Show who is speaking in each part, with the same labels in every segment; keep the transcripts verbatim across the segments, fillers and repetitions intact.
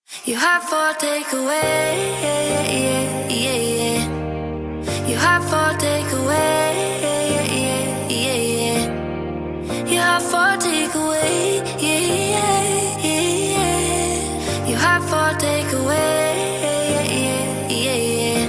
Speaker 1: You have for takeaway, yeah, yeah, yeah, yeah. You have for takeaway, yeah, yeah, yeah, yeah. You have for takeaway, yeah, yeah, yeah, yeah. You have for takeaway, yeah, yeah, yeah, yeah.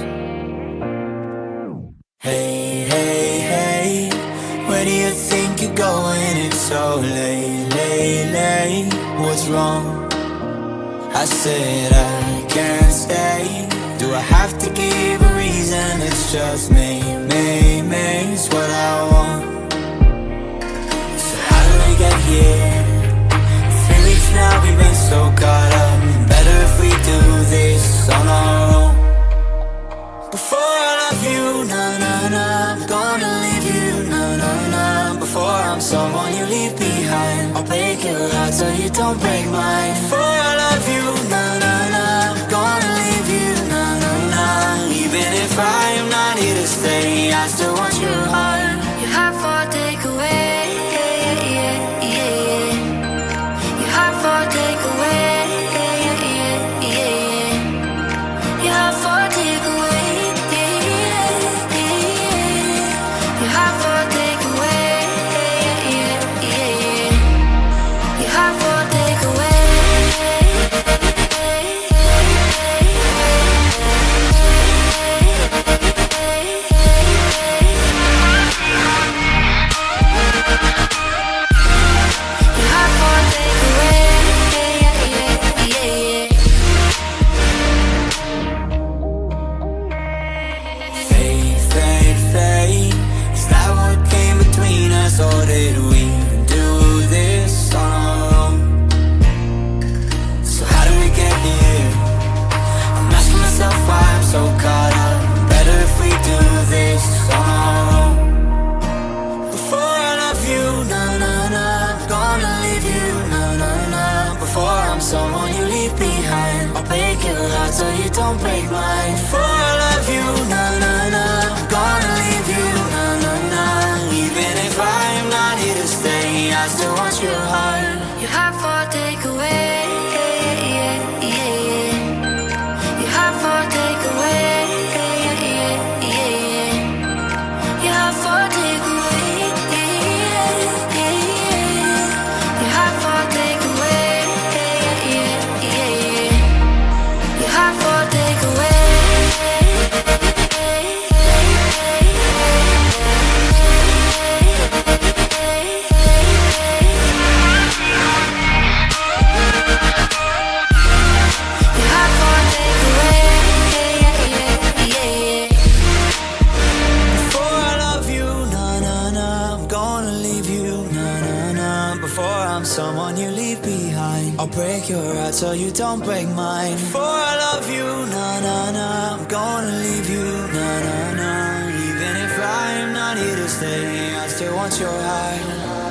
Speaker 2: Hey, hey, hey, where do you think you're going? It's so late, late, late. What's wrong? I said I can't stay. Do I have to give a reason? It's just me, me, me, it's what I want. So how did we get here? Three weeks now we've been so caught up. Better if we do this on our own. Before I love you, na na na, I'm gonna leave you, na na na. Before I'm someone you leave behind, I'll break your heart so you don't break mine. Before I love you, na na na, I'm gonna leave you, na na na. Even if I am not here to stay, I still want your heart.
Speaker 1: You have for takeaway, yeah, yeah, yeah, yeah. You have for takeaway, yeah, yeah, yeah, yeah. You have for takeaway, yeah, yeah, yeah, yeah. You have for takeaway, yeah, yeah, yeah, yeah. You have for takeaway.
Speaker 2: Or did we do this on our own? So how did we get here? I'm asking myself why I'm so caught up. Better if we do this on our own. Before I love you, na na na, I'm gonna leave you, na na na. Before I'm someone you leave behind, I'll break your heart so you don't break mine. Before I love you, na na na, I'm gonna leave you, na na na. Even if I'm not here to stay, I still want your heart.
Speaker 1: You have for takeaway, yeah, yeah, yeah, yeah. You have for takeaway, yeah, yeah, yeah, yeah. You have for takeaway, yeah, yeah, yeah, yeah. You have for takeaway, yeah, yeah, yeah, yeah. You have for takeaway.
Speaker 2: Someone you leave behind, I'll break your heart so you don't break mine. Before I love you, na na na, I'm gonna leave you, na na na. Even if I am not here to stay, I still want your heart.